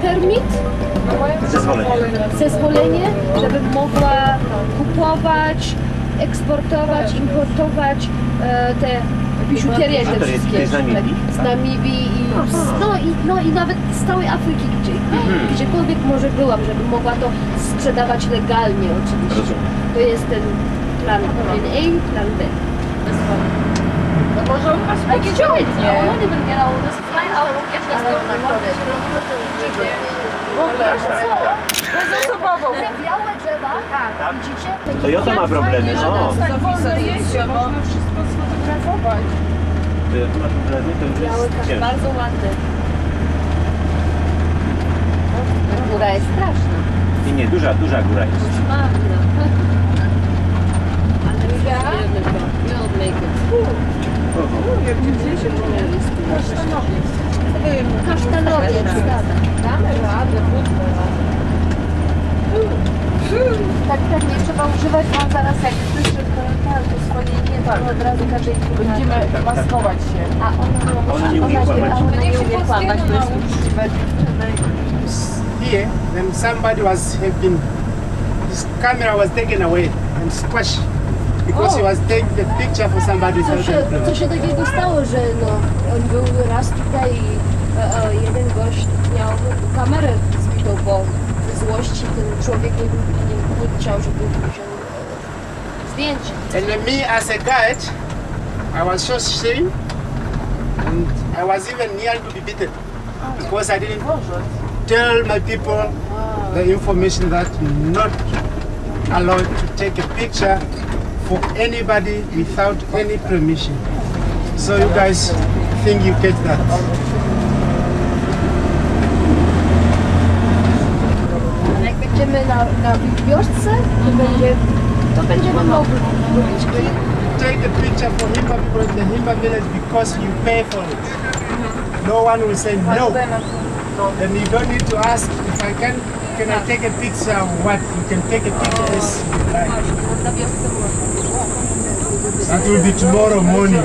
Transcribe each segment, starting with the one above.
permit? Zezwolenie, żeby mogła kupować, eksportować, importować te biżuterię te wszystkie. Z Namibii i nawet z całej Afryki, gdziekolwiek może byłam, żeby mogła to sprzedawać legalnie oczywiście. To jest ten plan A i plan B. No może on was podciągnie. Ona nie będzie miała u nas fajna, ale jak nas w ogóle, bezosobowo. Te białe drzewa, widzicie? To Jota ma problemy, no. Tak wolno jeździ, można wszystko sfotografować. To Jota ma problemy, to już Biały jest kasz, ciężko. bardzo ładny. Góra jest straszna. Nie, duża góra jest. Koszmarna. Ale you'll make it. Kasztanowiec, tak? Tak pewnie trzeba używać, bo zaraz jak ktoś to swoje nie, to od razu każe ich Będziemy maskować się. A Ona nie umie kłamać. Ona nie umie kłamać, to jest uczciwe. Here, then somebody his camera was taken away and squashed because he was taking the picture for somebody else. Co się takiego stało, że no, on był raz tutaj i jeden gość miał kamerę zbitą, bo ze złości ten człowiek nie chciał, żeby wziął zdjęcie. And then me as a guide, I was so ashamed and I was even near to be beaten because I didn't tell my people the information that not allowed to take a picture for anybody without any permission. So you guys think you catch that? Jak będziemy na wiosce, to będziemy mogli robić klip. Take a picture for Himba people in the Himba village because you pay for it. No one will say no. Then you don't need to ask if can I take a picture of what? You can take a picture as you like. That will be tomorrow morning.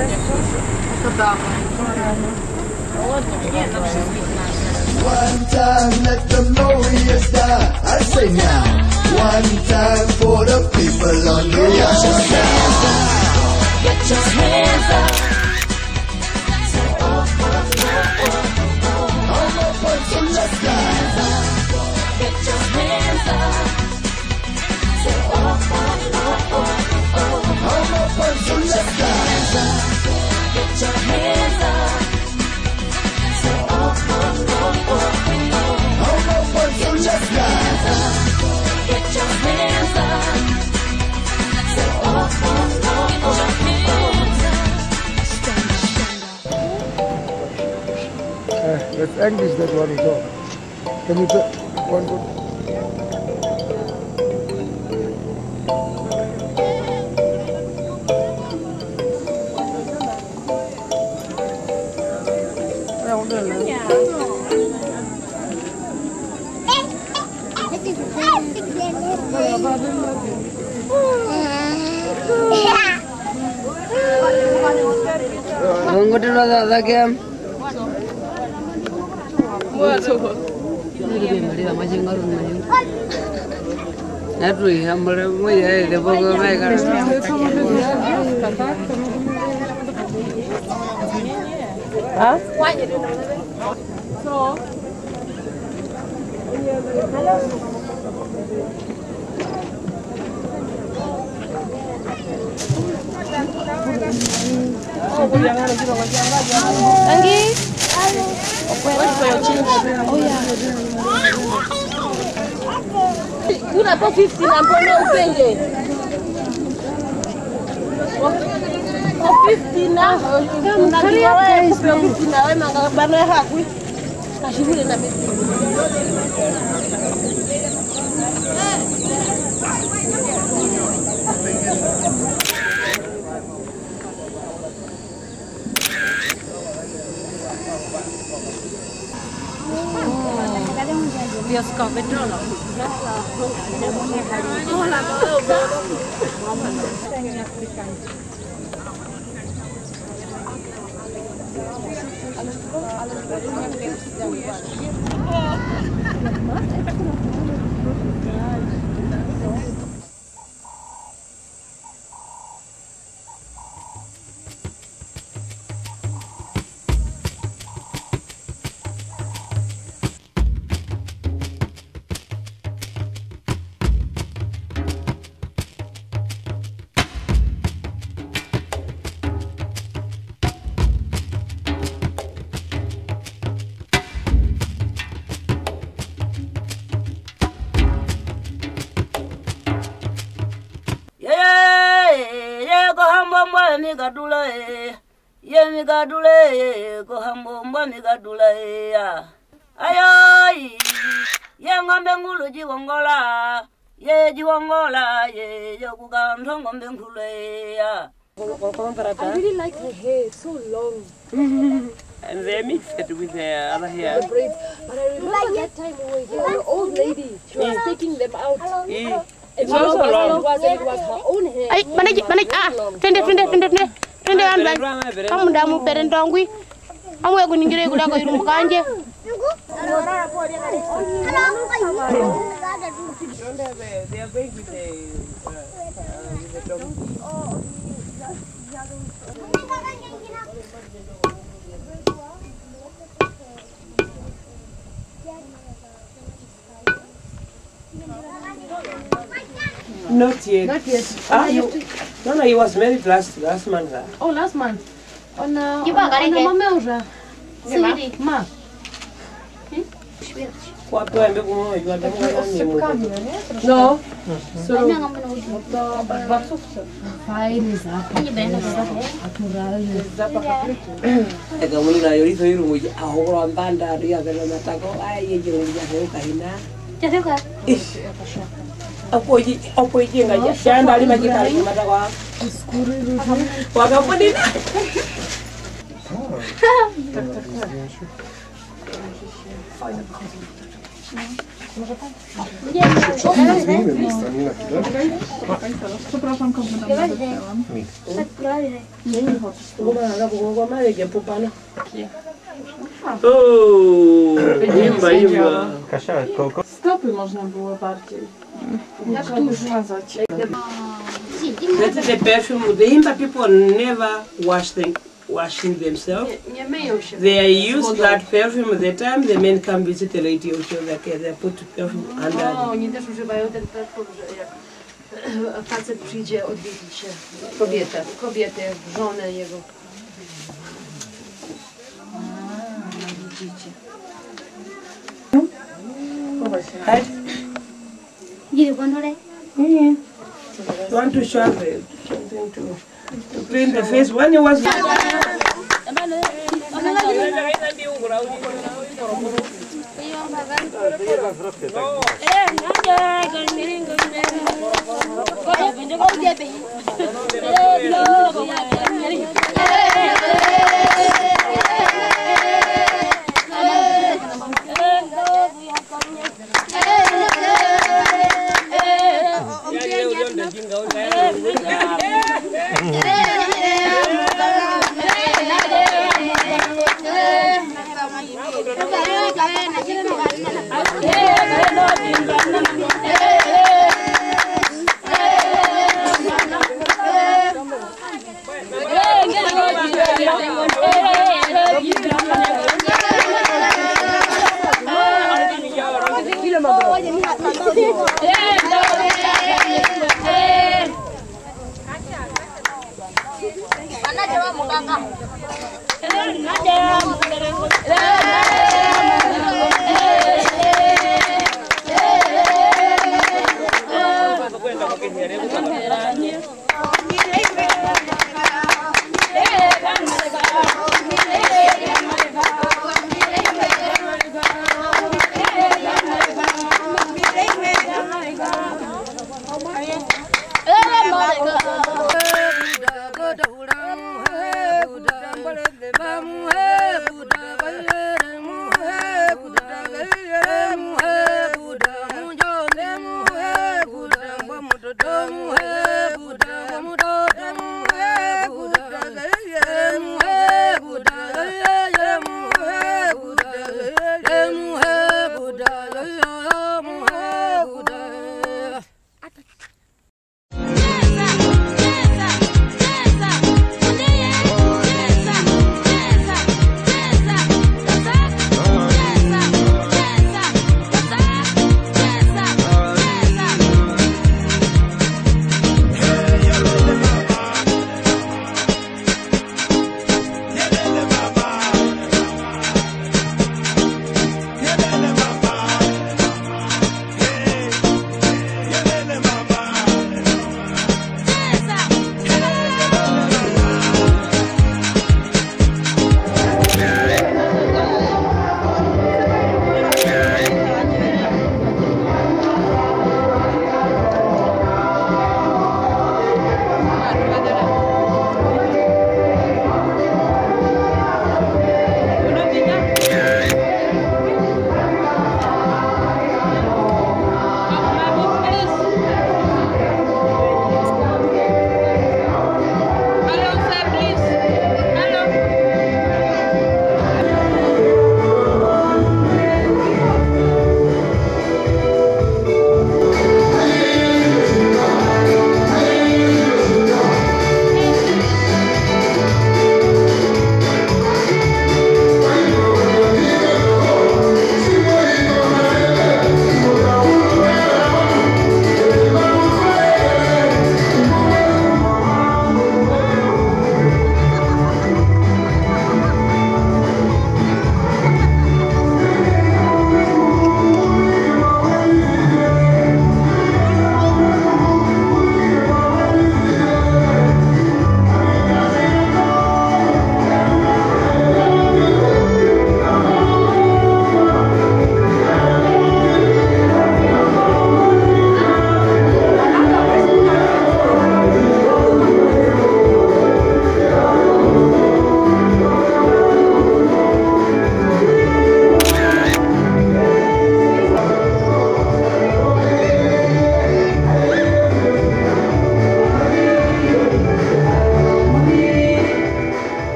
One time, let them know we is there. I say now. One time for the people on the other side. Get your hands up. All my boys in the sky. Get your hands up. All my boys in the sky. Get your hands up. All my boys in the sky. Get your hands up. That's English that one is on. Can you put one good? Kuna po 50 na mbona upende? Po 50 na unajua wewe kupe 50 na wewe mangabano ya hakui. Kashivule na mimi. Wioskowy drolą. Ale Migadule, go hambo, migadula, ayoy, young on Bengulu, Jiwangola, ye Jiwangola, ye Yogugan, Tongon Bengule. I really like her hair, it's so long. And they mix it with the other hair. The braids. But I remember that time we were here, the old lady, she was taking them out. And It's also long. It was her own hair. Ay, manik, Tende anda. Kamu damu perentongwi. Kamu ya kuningire kula ko irumu kanje. They are going with the dog. Not yet. Not yet. No, he was married last month. Oh, last month. On męża. Ma. No. Fajny zapach. Naturalny. Przepraszam, kompletnie zapytałam. Himba. Stopy można było bardziej. Jak tu zmazać? That is the perfume. The Himba people never washing themselves. Nie myją się. They use that perfume the time the men come visit the lady also they put perfume under. Oni też używają ten perfum, że jak facet przyjdzie odwiedzić się kobietę, żonę jego. Widzicie. You want to show something to clean the face when you was Yeah.